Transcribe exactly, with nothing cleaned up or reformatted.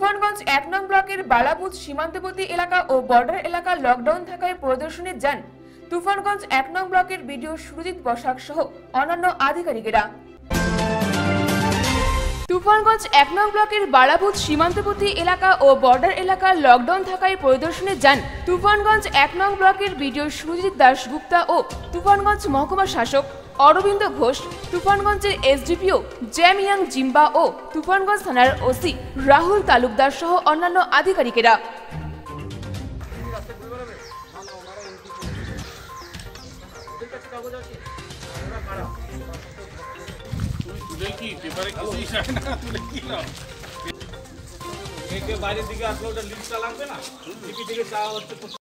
তুফানগঞ্জ এক নং ব্লকের বালাপুর সীমান্তবর্তী এলাকা ও বর্ডার এলাকা লকডাউন থাকায় পরিদর্শনে যান তুফানগঞ্জ এক নং ব্লকের বিডিও সুরজিৎ বসাক সহ অন্যান্য আধিকারিকেরা। তুফানগঞ্জ এক নং ব্লকের বালাপুর সীমান্তবর্তী এলাকা ও বর্ডার এলাকা লকডাউন থাকায় পরিদর্শনে যান তুফানগঞ্জ এক নং ব্লকের বিডিও সুরজিৎ দাশগুপ্তা ও তুফানগঞ্জ মহকুমা শাসক অরবিন্দ ঘোষ, তুফানগঞ্জের এসডিপিও জ্যামিয়াং জিম্বা ও তুফানগঞ্জ থানার ওসি রাহুল তালুকদার সহ অন্যান্য আধিকারিকেরা। বাইরের দিকে আসলে ওটা লিস্টটা লাগবে না।